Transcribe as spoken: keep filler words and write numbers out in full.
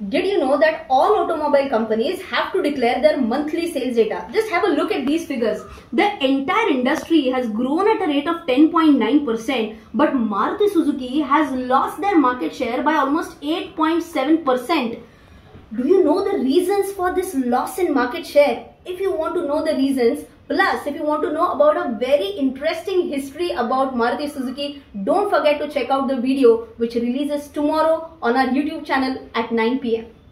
Did you know that all automobile companies have to declare their monthly sales data? Just have a look at these figures. The entire industry has grown at a rate of ten point nine percent, but Maruti Suzuki has lost their market share by almost eight point seven percent. Do you know the reasons for this loss in market share? If you want to know the reasons, plus if you want to know about a very interesting history about Maruti Suzuki, don't forget to check out the video which releases tomorrow on our YouTube channel at nine p m